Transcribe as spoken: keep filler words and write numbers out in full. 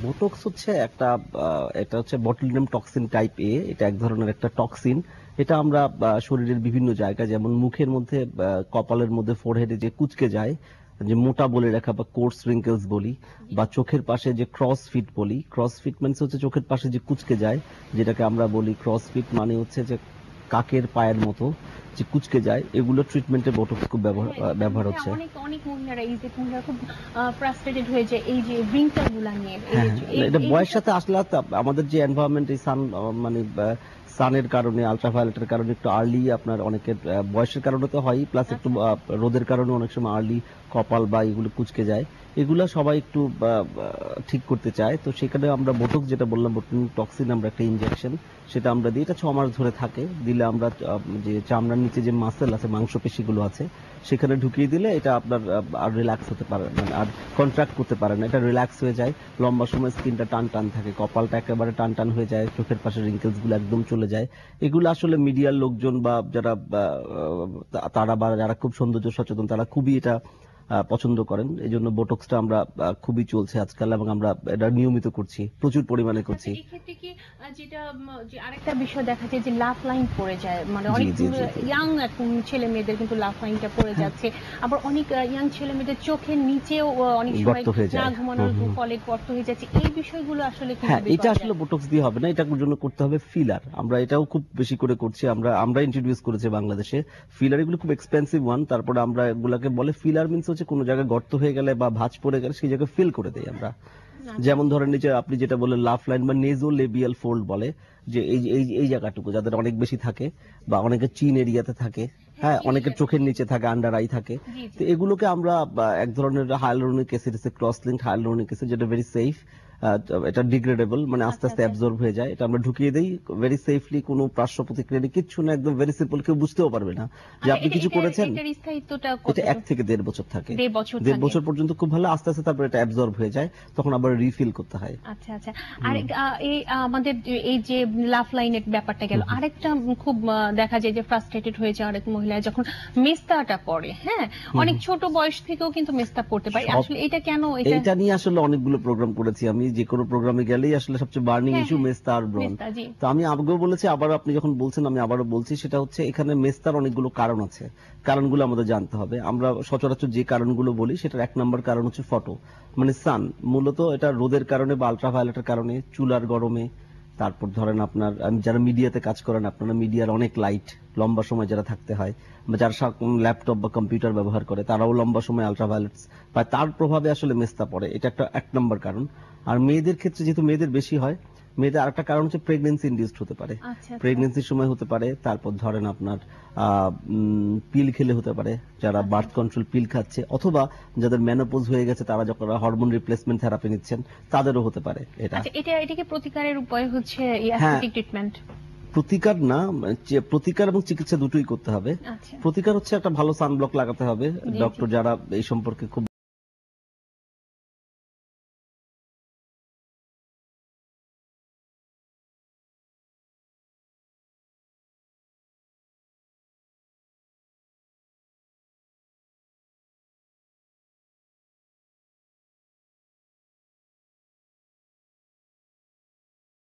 Botox হচ্ছে একটা আহ, এটা হচ্ছে বটুলিনাম টক্সিন টাইপ এ। এটা এক ধরনের একটা টক্সিন। এটা আমরা আহ, শরীরের বিভিন্ন জায়গায়, যেমন মুখের মধ্যে, আহ, কপালের মধ্যে, ফোরহেডে যে কুঁচকে যায়, যে মোটা বলে রাখা বা কোর্স রিঙ্কেলস বলি, বা চোখের পাশে যে ক্রস ফিট বলি। ক্রস ফিট মানে হচ্ছে চোখের পাশে যে কুঁচকে যায়, যেটাকে আমরা বলি ক্রস ফিট, মানে হচ্ছে যে কাকের পায়ের মতো যে কুঁচকে যায়, এগুলো ট্রিটমেন্টে বোটক্স খুব ব্যবহার আহ, ব্যবহার হচ্ছে। অনেক অনেক মহিলারা এই যে মহিলারা খুব ফ্রাস্ট্রেটেড হয়ে যায় এই যে রিঙ্কেল গুলা নিয়ে। হ্যাঁ হ্যাঁ, এটা বয়সের সাথে আসলে আমাদের যে এনভায়রনমেন্ট, এই সান মানে সানের কারণে, আলট্রাভায়োলেটের কারণে একটু আর্লি আপনার অনেকের আহ, বয়সের কারণে তো হয়, প্লাস একটু আহ, রোদের কারণে অনেক সময় আর্লি কপাল বা এগুলো কুঁচকে যায়। এগুলা সবাই একটু আহ, আহ, ঠিক করতে চায়। তো সেখানে আমরা বোটক্স, যেটা বললাম বোটুলিনাম টক্সিন, আমরা একটা ইনজেকশন সেটা আমরা দিই। এটা ছ মাস ধরে থাকে। দিলে আমরা আহ, যে চামড়ার নিচে যে মাসেল আছে, মাংসপেশিগুলো আছে, সেখানে ঢুকিয়ে দিলে এটা আপনার আহ, আর রিল্যাক্স হতে পারে, মানে আর কন্ট্রাক্ট করতে পারে না, এটা রিল্যাক্স হয়ে যায়। লম্বা সময় স্কিনটা টান টান থাকে, কপালটা একেবারে টান টান হয়ে যায়, চোখের পাশে রিঙ্কেলস গুলো একদম চলে যায়। এগুলো আসলে মিডিয়ার লোকজন বা যারা আহ, তারা বা যারা খুব সৌন্দর্য সচেতন, তারা খুবই এটা আহ, পছন্দ করেন। এই জন্য বোটক্সটা আমরা আহ, খুবই চলছে আজকাল, এবং আমরা এটা নিয়মিত করছি, প্রচুর পরিমাণে করছি। এক্ষেত্রে কি আহ, যেটা উম, যে আরেকটা বিষয় দেখা যায় যে লাফ লাইন পড়ে যায়, মানে জি অনেক জি জি জি। ইয়াং এখন ছেলে মেয়েদের কিন্তু লাফ লাইনটা পড়ে যাচ্ছে। আবার অনেক ইয়াং ছেলে মেয়েদের চোখের নিচেও আহ, অনেক সময় গর্ত হয়ে না যায়। ঘুমানোর হুম হুম। ফলে গর্ত হয়ে যাচ্ছে। এই বিষয়গুলো আসলে হ্যাঁ, কিভাবে এটা করা আসলে যায়? বোটক্স দিয়ে হবে না, এটার জন্য করতে হবে ফিলার। আমরা এটাও খুব বেশি করে করছি, আমরা আমরা ইন্ট্রোডিউস করেছি বাংলাদেশে ফিলার। এগুলো খুব এক্সপেন্সিভ ওয়ান। তারপরে আমরা এগুলাকে বলে ফিলার, মিন্স হচ্ছে কোনো জায়গায় গর্ত হয়ে গেলে বা ভাঁজ পড়ে গেলে সেই জায়গায় ফিল করে দেই আমরা। আচ্ছা যেমন ধরেন এই যে আপনি যেটা বললেন লাফ লাইন বা নেজো লেবিয়াল ফোল্ড বলে, যে এই এই এই জায়গাটুকু যাদের অনেক বেশি থাকে, বা অনেকের চিন এরিয়াতে থাকে, হ্যাঁ, অনেকের চোখের নিচে থাকে, আন্ডার আই থাকে। জি তো জি। এগুলোকে আমরা বা, এক ধরনের হায়ালুরোনিক অ্যাসিড আছে, ক্রস লিঙ্ক হায়ালুরোনিক অ্যাসিড, যেটা ভেরি সেফ। এটা ডিগ্রেডেবল, মানে আস্তে আচ্ছা আস্তে আচ্ছা। অ্যাবজর্ব হয়ে যায়। এটা আমরা ঢুকিয়ে দেই ভেরি সেফলি, কোনো পার্শ্ব প্রতিক্রিয়া নেই, কিচ্ছু না, একদম ভেরি সিম্পল, কেউ বুঝতেও পারবে না যে আচ্ছা, আপনি এটা কিছু এটার করেছেন। এটার স্থায়িত্বটা এটা এক কতটুকু? থেকে দেড় বছর থাকে। দেড় বছর দেড় থাকে। বছর পর্যন্ত খুব ভালো, আস্তে আস্তে তারপর এটা অ্যাবজর্ব হয়ে যায়, তখন আবার রিফিল করতে হয়। আচ্ছা আচ্ছা। আর হুম আহ, এই আহ, আমাদের যে- এই যে লাফ লাইনের ব্যাপারটা গেল, হুম হুম। আরেকটা খুব আহ, দেখা যায় যে ফ্রাস্ট্রেটেড হয়ে যায় অনেক মহিলা যখন মেস্তাটা পড়ে। হ্যাঁ, হুম অনেক হুম। ছোট বয়স থেকেও কিন্তু মেস্তা পড়তে পারে। সব আসলে এটা কেন? এটা এইটা নিয়ে আসলে অনেকগুলো প্রোগ্রাম করেছি আমি। যে কোনো প্রোগ্রামে গেলেই আসলে সবচেয়ে বার্নিং হ্যাঁ ইস্যু হ্যাঁ, মেস্তা আর ব্রণ। মেস্তা, জি। তো আমি আগেও বলেছি, আবার আপনি যখন বলছেন আমি আবারও বলছি, সেটা হচ্ছে এখানে মেস্তার অনেকগুলো কারণ আছে। কারণগুলো আমাদের জানতে হবে। আমরা সচরাচর যে কারণগুলো বলি, সেটার এক নম্বর কারণ হচ্ছে ফটো, মানে সান। মূলত এটা রোদের কারণে বা আলট্রাভায়োলেটের কারণে, চুলার গরমে। তারপর ধরেন আপনার, আমি যারা মিডিয়াতে কাজ করেন, আপনারা মিডিয়ার অনেক লাইট, লম্বা সময় যারা থাকতে হয়, বা যারা ল্যাপটপ বা কম্পিউটার ব্যবহার করে, তারাও লম্বা সময় আলট্রাভায়োলেট বা তার প্রভাবে আসলে মেস্তা পড়ে। এটা একটা এক নম্বর কারণ। আর মেয়েদের ক্ষেত্রে যেহেতু মেয়েদের বেশি হয়, মেয়েদের আরেকটা কারণ হচ্ছে প্রেগনেন্সি ইনডিউসড হতে পারে। আচ্ছা আচ্ছা প্রেগনেন্সির সময় হতে পারে। তারপর ধরেন আপনার পিল খেলে হতে পারে, যারা আচ্ছা। বার্থ কন্ট্রোল পিল খাচ্ছে, অথবা যাদের মেনোপজ হয়ে গেছে, তারা যখন হরমোন রিপ্লেসমেন্ট থেরাপি নিচ্ছেন, তাদেরও হতে পারে এটা। আচ্ছা, এটা এটাকে প্রতিকারের উপায় হচ্ছে হ্যাঁ, অ্যাস্থেটিক ট্রিটমেন্ট? প্রতিকার না, যে- প্রতিকার এবং চিকিৎসা দুটোই করতে হবে। আচ্ছা। প্রতিকার হচ্ছে একটা ভালো সানব্লক লাগাতে হবে। জি জি। ডক্টর যারা এই সম্পর্কে খুব